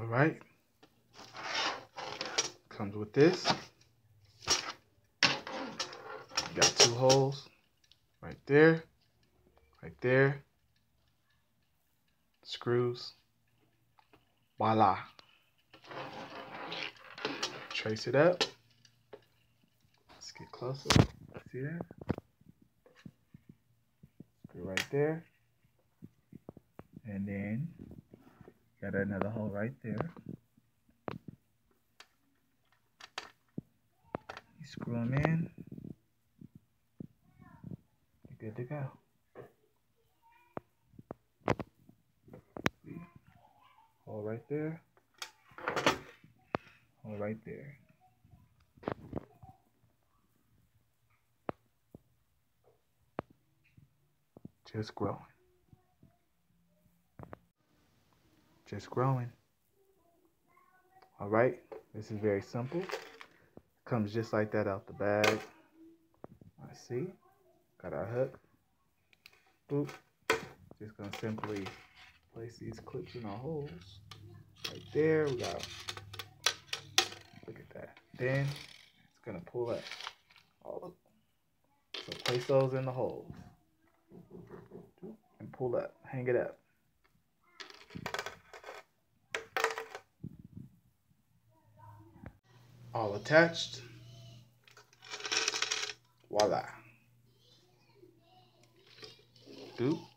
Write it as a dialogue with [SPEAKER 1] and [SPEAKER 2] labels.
[SPEAKER 1] All right. Comes with this. You got 2 holes right there, right there. Screws. Voila. Trace it up. Let's get closer. See that? Screw right there. And then got another hole right there. You screw them in. You're good to go. See? Hole right there. Hole right there. Just growing. Just growing. All right, this is very simple. Comes just like that out the bag. I see. Got our hook. Boop. Just gonna simply place these clips in our holes. Right there, we got. Look at that. Then it's gonna pull up. So place those in the holes and pull up. Hang it up. All attached. Voila. Doop.